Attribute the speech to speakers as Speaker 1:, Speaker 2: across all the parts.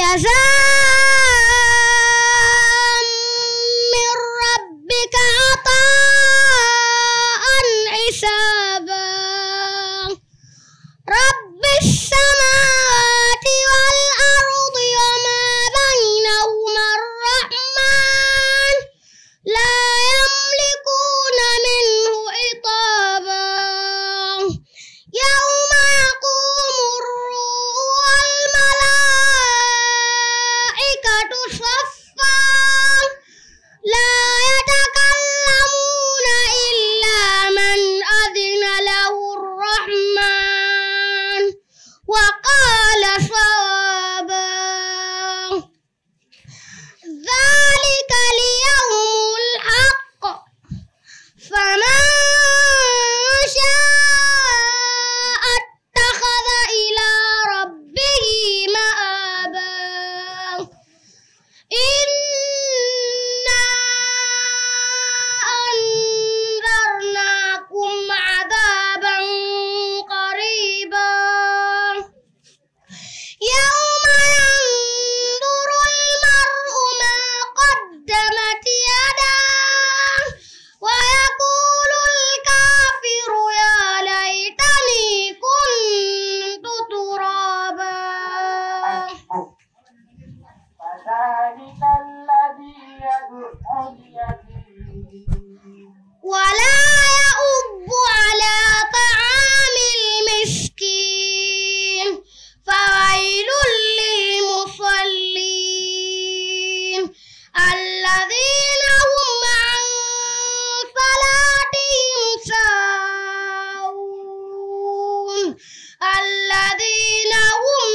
Speaker 1: جزاء من ربك عطاء حسابا رب السماوات والأرض وما بينهما الرحمن لا يملكون منه خطابا يوم يقوم الروح والملائكة صفا لا يتكلمون إلا من أذن له الرحمن وقال صوابا ذلك اليوم الحق فمن شاء اتخذ إلى ربه مآبا إنا أنذرناكم عذابا قريبا يوم ينظر المرء ما قدمت يداه ويقول الكافر يا ليتني كنت ترابا
Speaker 2: فذلك الذي يدعو اليتيم
Speaker 1: ولا يؤب على طعام المسكين فويل للمصلين الذين هم عن صلاتهم ساهون الذين هم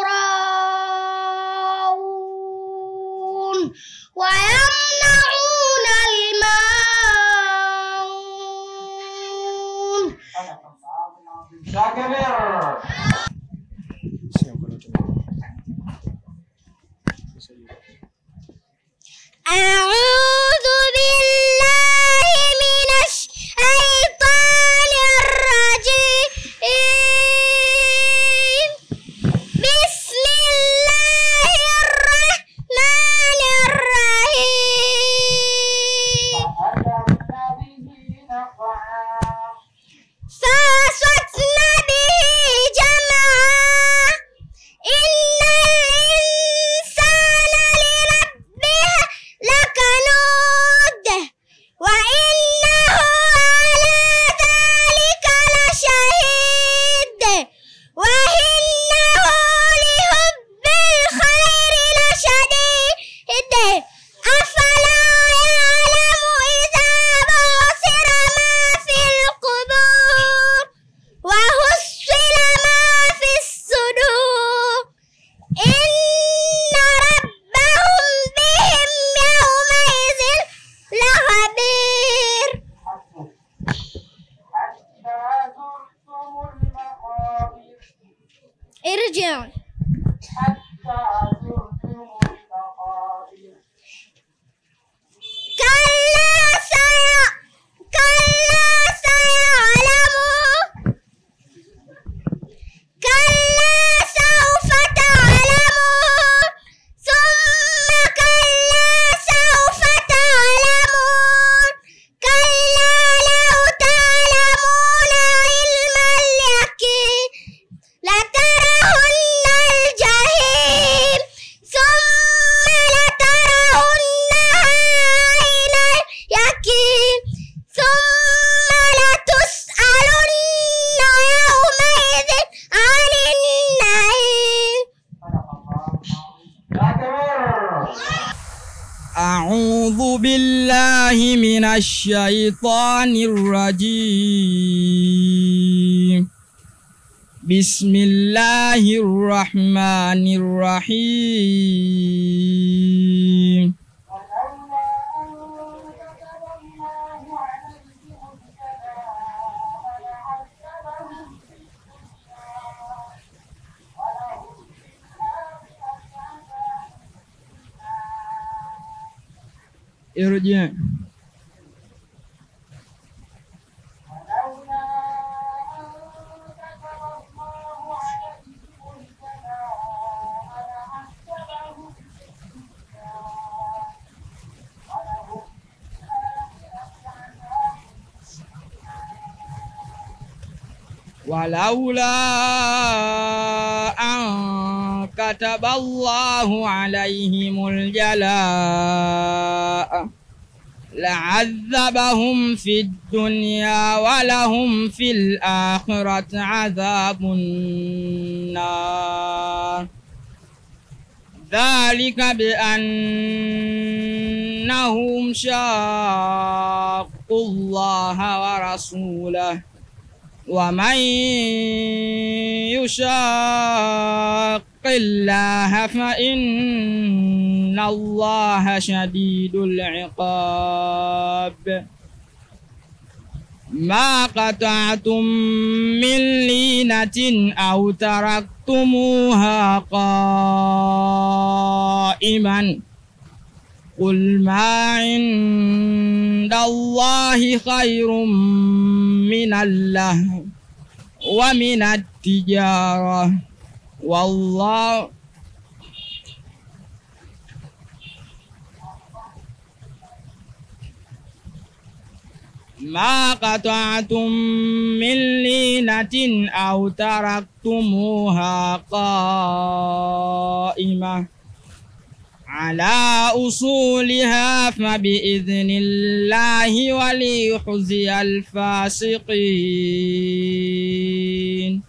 Speaker 1: يراءون ويمنعون الماعون أعوذ بالله من الشيطان الرجيم بسم الله الرحمن الرحيم
Speaker 2: فأثرن به نقعا
Speaker 1: فوسطن به جمعا إن الإنسان لربه لكنود وإنه على ذلك لشهيد وإنه لحب الخير لشديد أفلا يعلم إذا بعثر ما في القبور وحصل ما في الصدور إن ربهم بهم يومئذ لخبير
Speaker 2: حتى زرتم المقابر
Speaker 1: ارجع
Speaker 2: حتى زرتم المقابر
Speaker 1: كلا سيعلمون كلا سوف تعلمون ثم كلا سوف تعلمون كلا لو تعلمون علم اليقين لترون الجحيم ثم لترونها عين اليقين ثم لتسألن يومئذ عن النعيم
Speaker 3: أعوذ بالله من الشيطان الرجيم بسم الله الرحمن الرحيم
Speaker 2: ولولا أن كتب الله عليهم الجلاء لعذبهم في الدنيا ولهم في الآخرة عذاب النار
Speaker 3: ارجع
Speaker 2: ولولا أن كتب الله عليهم الجلاء لعذبهم
Speaker 3: ولولا أن كتب الله عليهم الجلاء لعذبهم في الدنيا ولهم في الآخرة عذاب النار ذلك بأنهم شاقوا الله ورسوله ومن يشاق الله فإن الله شديد العقاب ما قطعتم من لينة أو تركتموها قائما قل ما عند الله خير من اللهو ومن التجارة والله ما قطعتم من لينة أو تركتموها قائمة على أصولها فبإذن الله وليخزي الفاسقين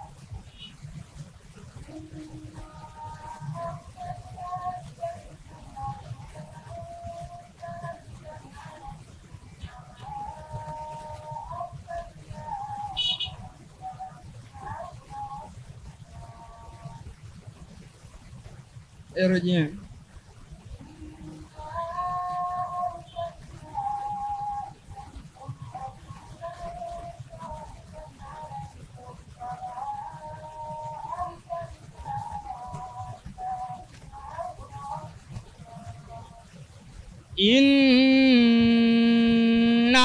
Speaker 3: ارجع إنا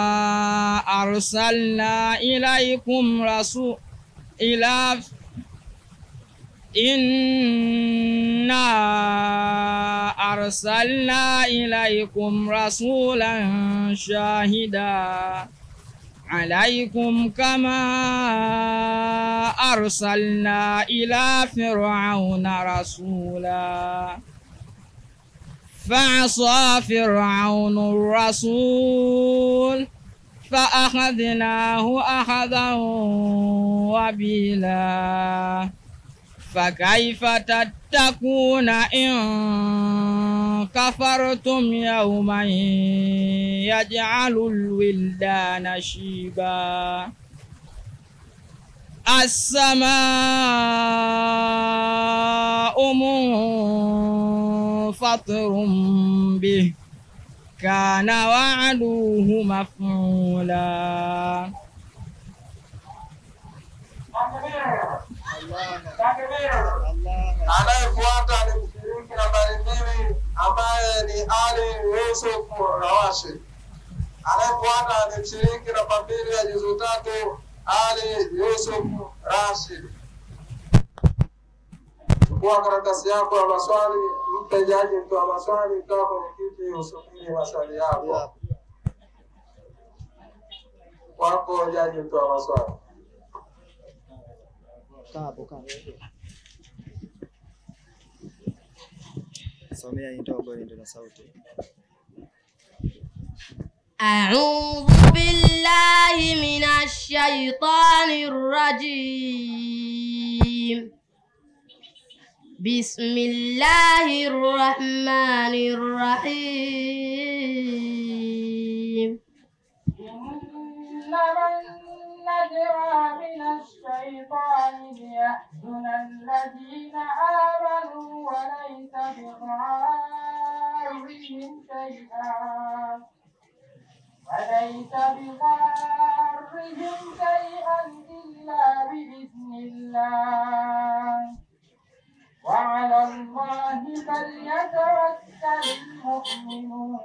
Speaker 3: أرسلنا إليكم رسولا شاهدا عليكم كما أرسلنا إلى فرعون رسولا فعصى فرعون الرسول فأخذناه أخذا وبيلا فكيف تتقون إن كفرتم يوما يجعل الولدان شيبا السماء منفطر به كان وعده مفعولا
Speaker 2: Anayefuata ni mshiriki nambari 2 ambaye ni Ali Yusuf Rawashid. Anayefuata ni mshiriki namba 2 ya juzu 3 Ali Yusuf Rashid. Chukua karatasi yako ya maswali, mpe jaji mtoa maswali, kaa kwenye kiti usubiri maswali yako. Wako jaji mtoa maswali.
Speaker 4: Somea ndogo ndio na sauti.
Speaker 1: أعوذ بالله من الشيطان الرجيم بسم الله الرحمن الرحيم
Speaker 2: إنما النجوى من الشيطان ليحزن الذين آمنوا وليس بضارهم شيئا إلا بإذن الله وعلى الله فليتوكل المؤمنون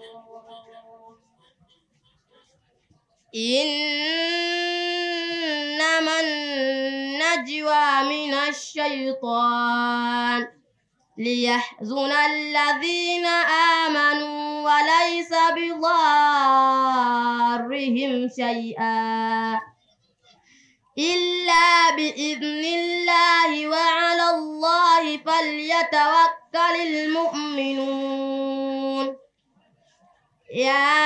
Speaker 1: إنما النجوى من الشيطان ليحزن الذين آمنوا وليس بضارهم شيئا إلا بإذن الله وعلى الله فليتوكل المؤمنون يا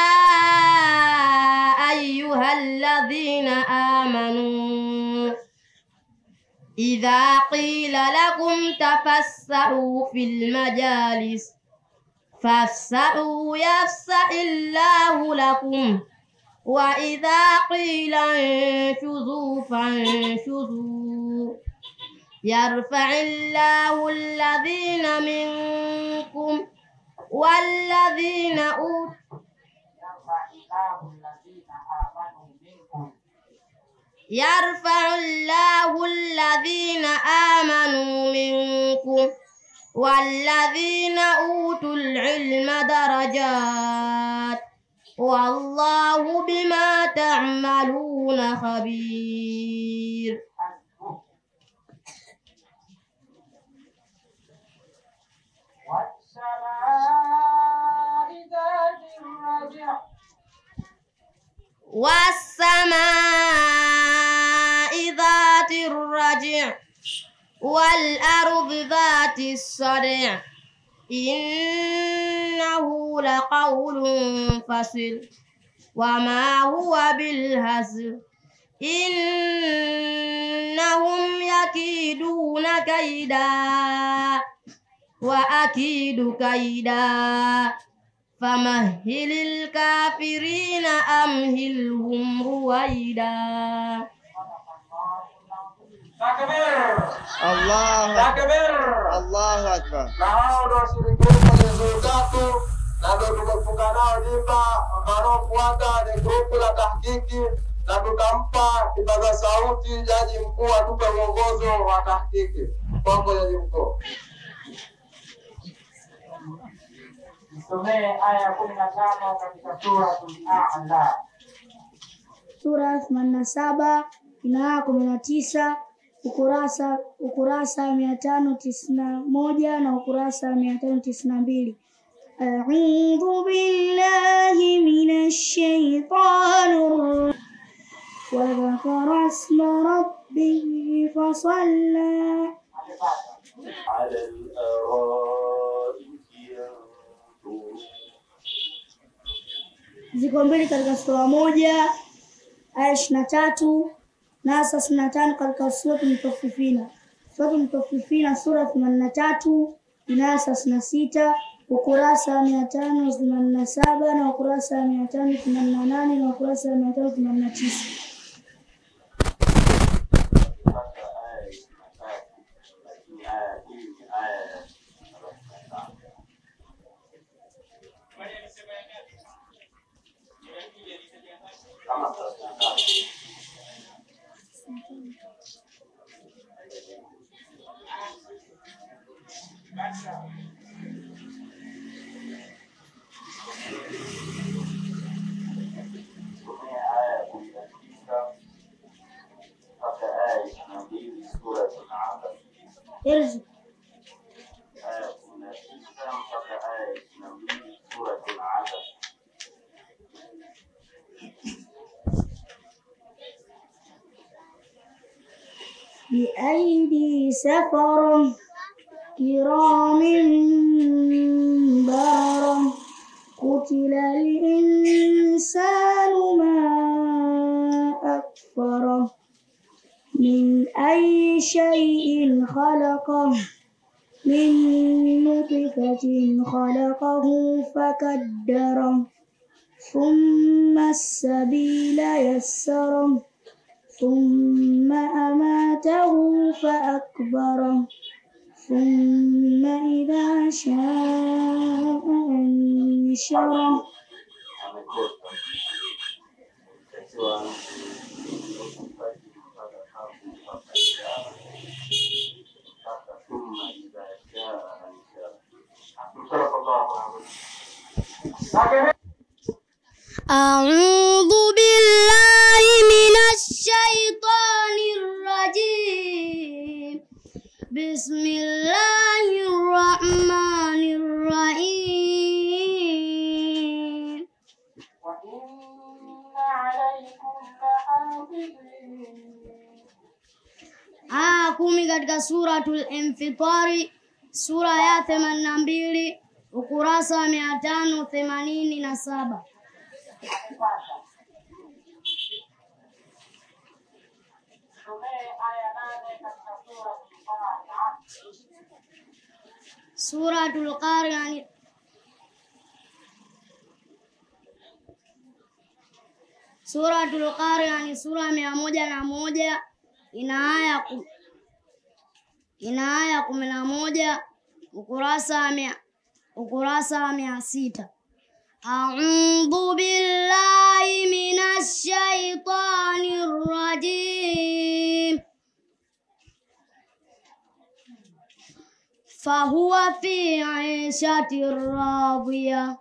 Speaker 1: أيها الذين آمنوا إذا قيل لكم تفسحوا في المجالس فافسحوا يفسح الله لكم وإذا قيل انشزوا فانشزوا يرفع الله الذين منكم والذين أوتوا يرفع الله الذين آمنوا منكم والذين أوتوا العلم درجات والله بما تعملون خبير. والسماء ذات الرجع والأرض ذات الصدع إنه لقول فصل وما هو بالهزل إنهم يكيدون كيدا وأكيد كيدا فمهل الكافرين أمهلهم رويدا.
Speaker 2: Takbir.
Speaker 4: Allahu
Speaker 2: Takbir.
Speaker 4: Allahu Akbar.
Speaker 2: Na hao ndio washiriki kwenye zuo tatu na ndio tumefunga nao jimba wanaofuata ni grupu la tahkiki na tutampa kipaza sauti jaji mkuu atupe mwongozo wa tahkiki. Kwako jaji mkuu.
Speaker 5: Nisomee aya 15 katika suratul A'la.
Speaker 6: Sura 87 ina aya 19 ukurasa 591 na ukurasa 592. A'udhu billahi minash shaitanir wa dhakara isma rabbihi fasalla
Speaker 5: Ala
Speaker 6: ziko mbili katika sura moja aya 23 na 35 katika sura Mutaffifina. Sura Mutaffifina sura 83 ina aya 36 ukurasa 587 na ukurasa 588 na ukurasa 589. Irji بأيدي سفرة كرام بررة قتل الإنسان ما أكفره من أي شيء خلقه من نطفة خلقه فقدره ثم السبيل يسره ثم أماته فأكبره ثم إذا شاء أنشره.
Speaker 1: أعوذ بالله من الشيطان الرجيم بسم الله الرحمن الرحيم.
Speaker 5: وإن عليكم لحافظين.
Speaker 1: Aya 10 katika Suratul Infitari, sura ya 82, ukurasa wa 587. Suratul Qari'ah. Suratul Qari'ah ni sura 101, ina aya 11, ukurasa wa 600. A'udhu billahi minash shaitanir rajim. Fahuwa fi 'ishatir radiyah.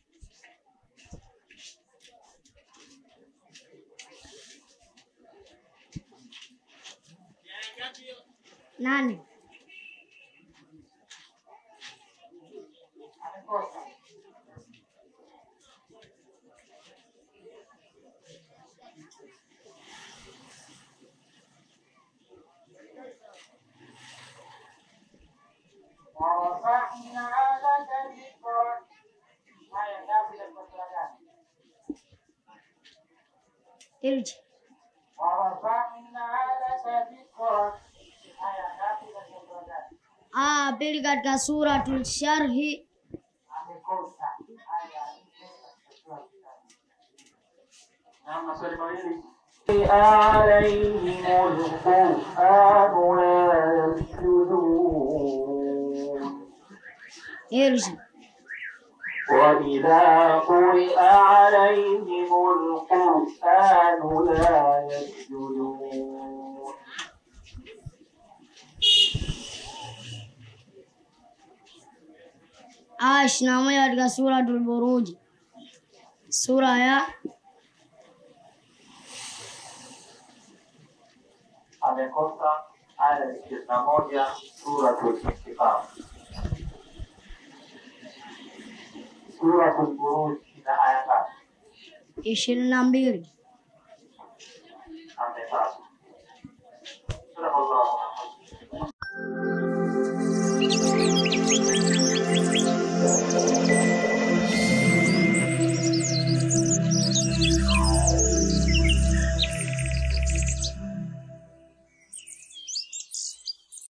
Speaker 1: Nani?
Speaker 5: ورفعنا لك ذكرك. Haya ngapi katika sura gani?
Speaker 1: Irji.
Speaker 5: ورفعنا لك ذكرك. Haya ngapi katika sura gani?
Speaker 1: Pili katika Suratul Sharhi.
Speaker 5: Amekosa. Haya naam, maswali mawili. عليهم القرآن ويسجدون.
Speaker 1: Irji.
Speaker 5: وإذا قرئ عليهم القرآن لا يسجدون.
Speaker 1: Aya 21 katika Suratul Buruj, sura ya
Speaker 5: amekosa aya 21 Suratul Infitar. Suratul Buruj ina aya ngapi?
Speaker 1: 22.
Speaker 5: Amepata. Subhanallah.